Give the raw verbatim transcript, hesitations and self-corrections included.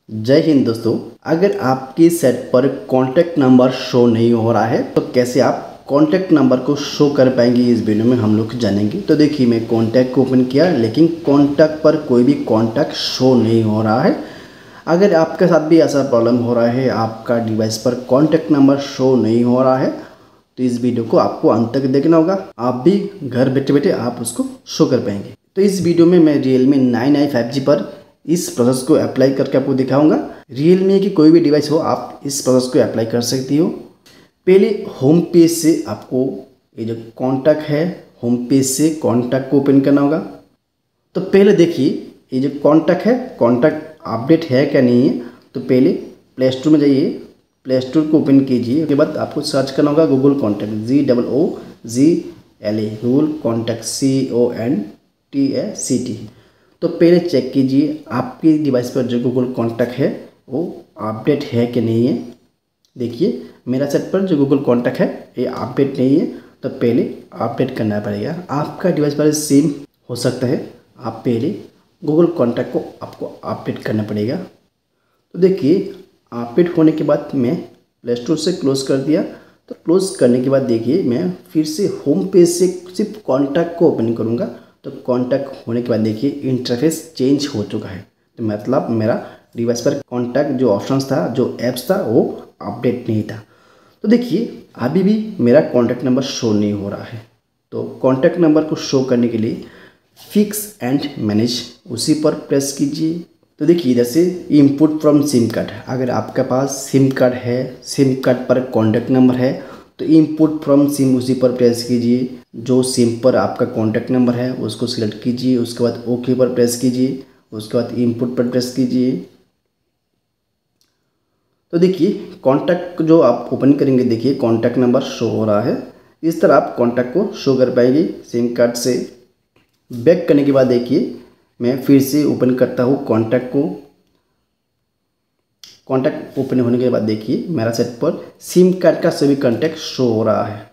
जय हिंद दोस्तों। अगर आपकी सेट पर कॉन्टैक्ट नंबर शो नहीं हो रहा है तो कैसे आप कॉन्टैक्ट नंबर को शो कर पाएंगे, इस वीडियो में हम लोग जानेंगे। तो देखिए, मैं कॉन्टैक्ट को ओपन किया लेकिन कॉन्टैक्ट पर कोई भी कॉन्टैक्ट शो नहीं हो रहा है। अगर आपके साथ भी ऐसा प्रॉब्लम हो रहा है, आपका डिवाइस पर कॉन्टैक्ट नंबर शो नहीं हो रहा है, तो इस वीडियो को आपको अंत तक देखना होगा। आप भी घर बैठे बैठे आप उसको शो कर पाएंगे। तो इस वीडियो में मैं Realme nine i five G पर इस प्रोसेस को अप्लाई करके आपको दिखाऊंगा। रियलमी की कोई भी डिवाइस हो, आप इस प्रोसेस को अप्लाई कर सकती हो। पहले होम पेज से आपको ये जो कॉन्टैक्ट है, होम पेज से कॉन्टैक्ट को ओपन करना होगा। तो पहले देखिए, ये जो कॉन्टैक्ट है, कॉन्टैक्ट अपडेट है क्या नहीं है। तो पहले प्ले स्टोर में जाइए, प्ले स्टोर को ओपन कीजिए। उसके बाद आपको सर्च करना होगा Google contact, G double O G L A, Google contact, C O N T A C T. तो पहले चेक कीजिए आपकी डिवाइस पर जो गूगल कॉन्टैक्ट है वो अपडेट है कि नहीं है। देखिए, मेरा सेट पर जो गूगल कॉन्टैक्ट है ये अपडेट नहीं है, तो पहले अपडेट करना पड़ेगा। आपका डिवाइस पर सेम हो सकता है, आप पहले गूगल कॉन्टैक्ट को आपको अपडेट करना पड़ेगा। तो देखिए, अपडेट होने के बाद मैं प्ले स्टोर से क्लोज़ कर दिया। तो क्लोज़ करने के बाद देखिए, मैं फिर से होम पेज से सिर्फ कॉन्टैक्ट को ओपन करूँगा। तो कॉन्टैक्ट होने के बाद देखिए, इंटरफेस चेंज हो चुका है। तो मतलब मेरा डिवाइस पर कॉन्टैक्ट जो ऑप्शंस था, जो ऐप्स था, वो अपडेट नहीं था। तो देखिए, अभी भी मेरा कॉन्टैक्ट नंबर शो नहीं हो रहा है। तो कॉन्टैक्ट नंबर को शो करने के लिए फिक्स एंड मैनेज, उसी पर प्रेस कीजिए। तो देखिए, इधर से इनपुट फ्रॉम सिम कार्ड, अगर आपके पास सिम कार्ड है, सिम कार्ड पर कॉन्टैक्ट नंबर है, तो इनपुट फ्रॉम सिम उसी पर प्रेस कीजिए। जो सिम पर आपका कॉन्टैक्ट नंबर है उसको सिलेक्ट कीजिए, उसके बाद ओके पर प्रेस कीजिए, उसके बाद इनपुट पर प्रेस कीजिए। तो देखिए, कॉन्टैक्ट जो आप ओपन करेंगे, देखिए कॉन्टैक्ट नंबर शो हो रहा है। इस तरह आप कॉन्टैक्ट को शो कर पाएंगे सिम कार्ड से। बैक करने के बाद देखिए, मैं फिर से ओपन करता हूँ कॉन्टैक्ट को। कॉन्टैक्ट ओपन होने के बाद देखिए, मेरा सेट पर सिम कार्ड का सभी कॉन्टैक्ट शो हो रहा है।